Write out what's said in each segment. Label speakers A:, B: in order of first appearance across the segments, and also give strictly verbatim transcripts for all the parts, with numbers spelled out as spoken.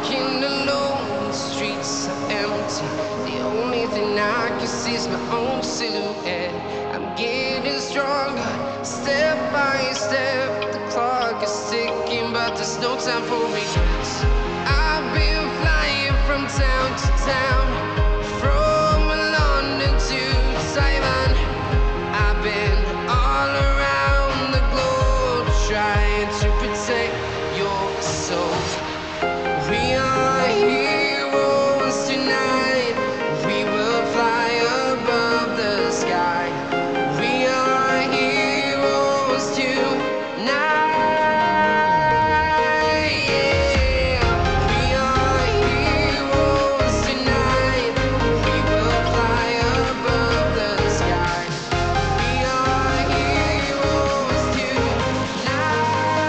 A: walking alone, the streets are empty. The only thing I can see is my own silhouette. I'm getting stronger, step by step. The clock is ticking, but there's no time for regrets. I've been flying from town to town, from London to Taiwan. I've been all around the globe trying to protect your soul. We are heroes tonight. We will fly above the sky. We are heroes tonight. Yeah. We are heroes tonight. We will fly above the sky. We are heroes tonight.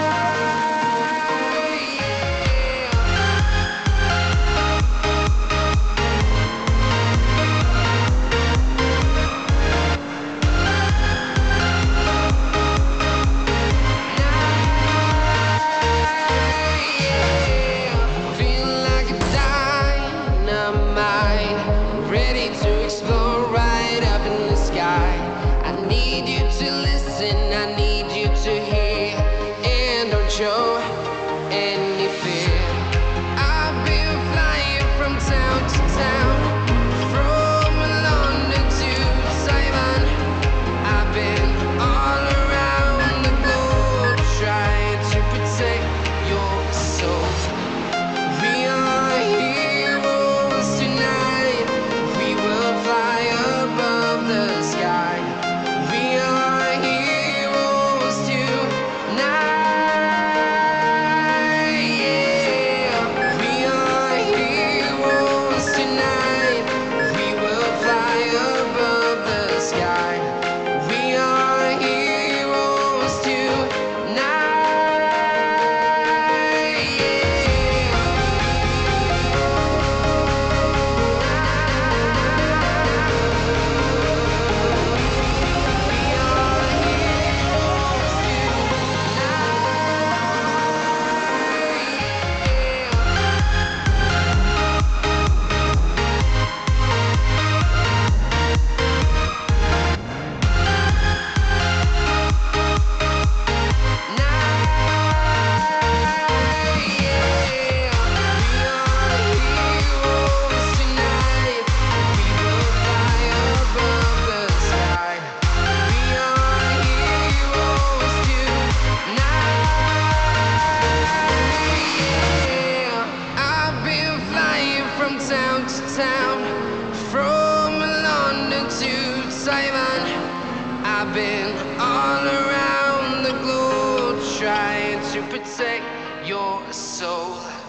A: Feel like a dynamite, ready to explode right up in the sky. I need you to listen, I need you to hear, and don't show any fear. I've been flying from town to town, from London to Taiwan. I've been all around the globe trying to protect your soul. We are heroes tonight. We will fly above the sky. We are heroes tonight. Yeah. We are heroes tonight. We will fly above the sky. We are heroes tonight. From town to town, from London to Taiwan. I've been all around the globe trying to protect your soul.